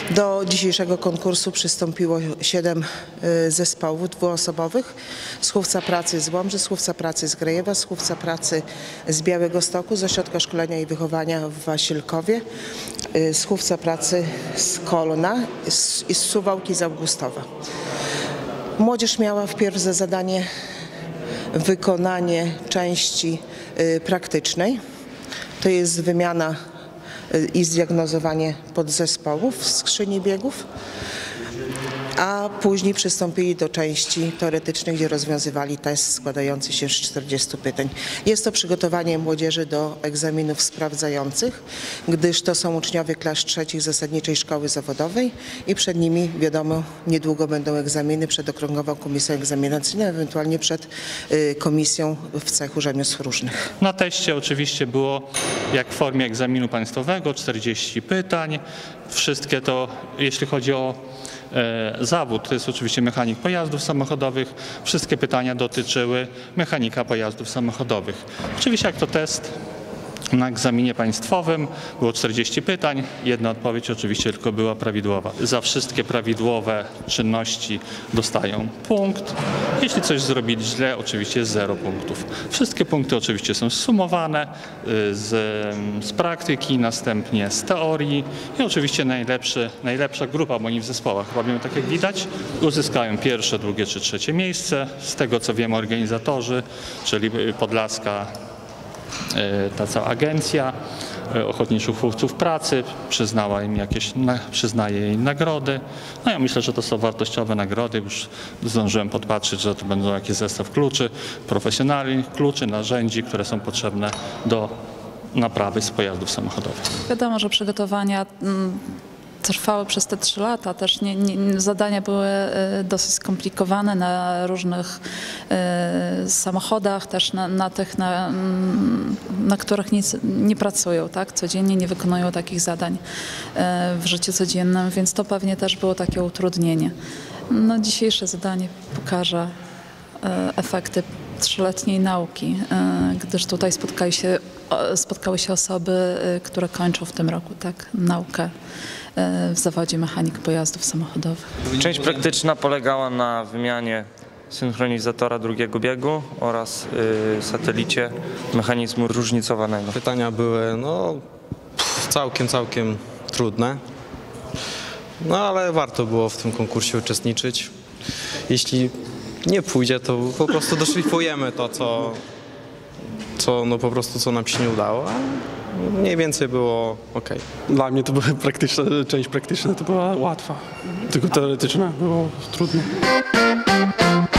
Do dzisiejszego konkursu przystąpiło 7 zespołów dwuosobowych z Chówca Pracy z Łomży, z Chówca Pracy z Grejewa, z Chówca Pracy z Białegostoku, z Ośrodka Szkolenia i Wychowania w Wasilkowie, z Chówca Pracy z Kolna i z Suwałki z Augustowa. Młodzież miała wpierw za zadanie wykonanie części praktycznej, to jest wymiana i zdiagnozowanie podzespołów w skrzyni biegów, a później przystąpili do części teoretycznej, gdzie rozwiązywali test składający się z 40 pytań. Jest to przygotowanie młodzieży do egzaminów sprawdzających, gdyż to są uczniowie klas trzecich Zasadniczej Szkoły Zawodowej i przed nimi, wiadomo, niedługo będą egzaminy przed Okręgową Komisją Egzaminacyjną, ewentualnie przed komisją w cechu rzemiosł różnych. Na teście oczywiście było, jak w formie egzaminu państwowego, 40 pytań. Wszystkie to, jeśli chodzi o zawód, to jest oczywiście mechanik pojazdów samochodowych. Wszystkie pytania dotyczyły mechanika pojazdów samochodowych. Oczywiście jak to test na egzaminie państwowym było 40 pytań, jedna odpowiedź oczywiście tylko była prawidłowa. Za wszystkie prawidłowe czynności dostają punkt. Jeśli coś zrobili źle, oczywiście jest 0 punktów. Wszystkie punkty oczywiście są sumowane z praktyki, następnie z teorii i oczywiście najlepsza grupa, bo oni w zespołach robią tak jak widać, uzyskają pierwsze, drugie czy trzecie miejsce. Z tego co wiemy organizatorzy, czyli Podlaska, ta cała agencja ochotniczych chówców pracy przyznaje jej nagrody. No ja myślę, że to są wartościowe nagrody. Już zdążyłem podpatrzeć, że to będą jakiś zestaw kluczy, profesjonalnych kluczy, narzędzi, które są potrzebne do naprawy z pojazdów samochodowych. Wiadomo, że przygotowania trwały przez te 3 lata. Też zadania były dosyć skomplikowane na różnych samochodach, też na tych, na których nie pracują, tak? Codziennie nie wykonują takich zadań w życiu codziennym, więc to pewnie też było takie utrudnienie. No, dzisiejsze zadanie pokaże efekty 3-letniej nauki, gdyż tutaj spotkały się osoby, które kończą w tym roku naukę w zawodzie mechanik pojazdów samochodowych. Część praktyczna polegała na wymianie synchronizatora drugiego biegu oraz satelicie mechanizmu różnicowanego. Pytania były całkiem trudne, ale warto było w tym konkursie uczestniczyć. Jeśli nie pójdzie, to po prostu doszlifujemy to, co nam się nie udało. Mniej więcej było ok. Dla mnie to była część praktyczna to była łatwa, tylko teoretyczna było trudno.